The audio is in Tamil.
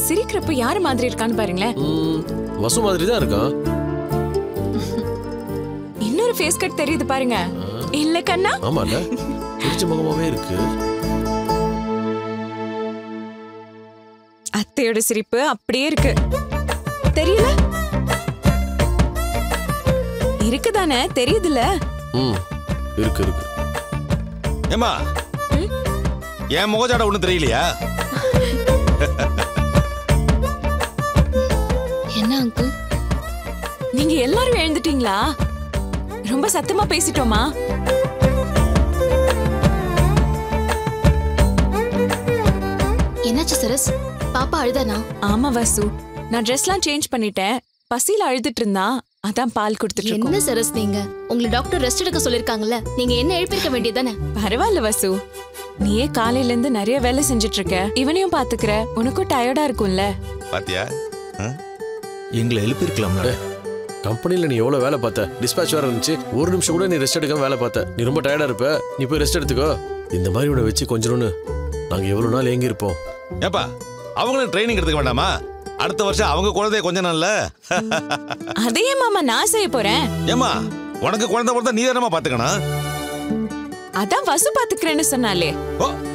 சிரிக்கிறப்ப யாரு மாதிரி இருக்கான்னு பாருங்களேன். வசு மாதிரி தான் இருக்கான். இன்னொரு ஃபேஸ் கட் தெரியுது பாருங்க. இல்ல கண்ணா? ஆமால, சிரிச்ச முகமாவே இருக்கு. அத்தையோட சிரிப்பு அப்படியே இருக்கு. தெரியல? இருக்குதானே, தெரியுதுல? இருக்கு இருக்கு. ஏமா என் முகஜாட ஒண்ணும் தெரியலையா? என்ன அங்கிள், நீங்க எல்லாரும் எழுந்துட்டீங்களா? ரொம்ப சத்தமா பேசிட்டோமா? என்னாச்சு சரஸ்? பாப்பா அழுதானா? ஆமா வாசு, நான் ட்ரெஸ்லாம் சேஞ்ச் பண்ணிட்டேன். பசியில அழுதுட்டு இருந்தா, அதான் பால் கொடுத்துட்டு இருக்கோம். என்ன சரஸ் நீங்க? உங்களை டாக்டர் ரெஸ்ட் எடுக்க சொல்லிருக்காங்கல்ல, நீங்க என்ன எழுப்பிருக்க வேண்டியதானே? பரவாயில்ல வாசு, நீயே காலையில இருந்து நிறைய வேலை செஞ்சுட்டு இருக்க, இவனையும் பாத்துக்கிற, உனக்கும் டயர்டா இருக்கும்ல. பாத்தியா, எங்களை எழுப்பிருக்கலாம்ல. கம்பெனில நீ எவ்வளவு வேலை பார்த்த, டிஸ்பேட்ச் வேற இருந்துச்சு. ஒரு நிமிஷம் கூட நீ ரெஸ்ட் எடுக்காம வேலை பார்த்த. நீ ரொம்ப டயர்டா இருப்ப, நீ போய் ரெஸ்ட் எடுத்துக்கோ. இந்த மாதிரி உன்னை வச்சு கொஞ்சம்னு நாங்க எவ்வளவு நாள் ஏங்கி இருப்போம். ஏப்பா, அவங்களும் ட்ரைனிங் எடுத்துக்க வேண்டாமா? அடுத்த வருஷம் அவங்க குழந்தைய கொஞ்ச நாள்ல. அதே மாமா நான் செய்ய போறேன். ஏமா, உனக்கு குழந்தை பிறந்தா நீ தானமா பாத்துக்கணும். அதான் வசு பாத்துக்கிறேன்னு சொன்னாலே. ஓ,